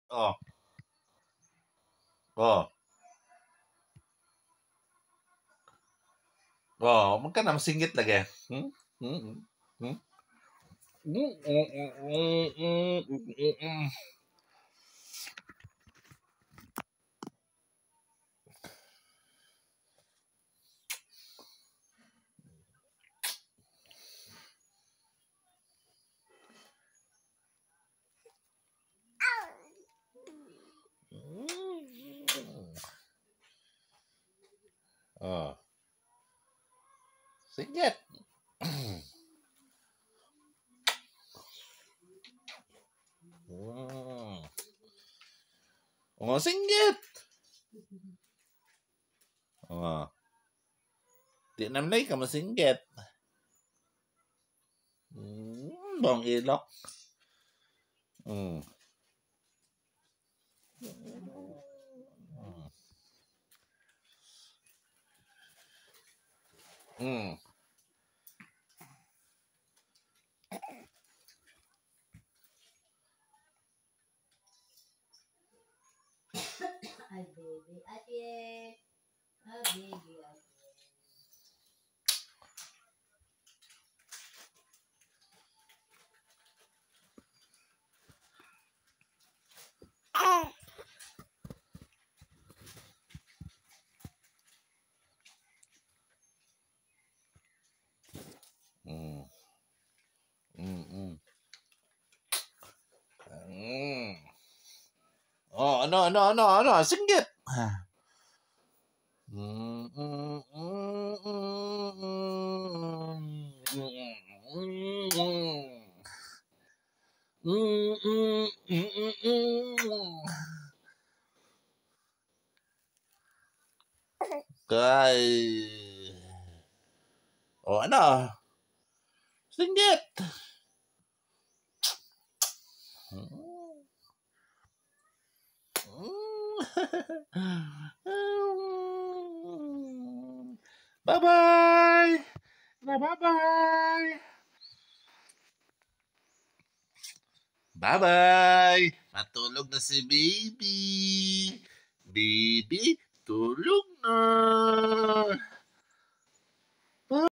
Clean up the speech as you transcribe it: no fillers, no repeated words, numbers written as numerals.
Oh. Oh. Oh, magka na masingit lagi. Hmm? Hmm? Hmm? Oh. Singit. Oh, singgit. Oh. Di naman ka masinggit. Bong ilok. Mm. Mm. Ay, baby. Ate. Ah, baby. Mm. Mm. Mm. Oh, ano? Singgit. Kay. Oh, ano? Singgit. Bye-bye. Bye-bye. Bye-bye. Matulog na si baby. Baby, tulog na.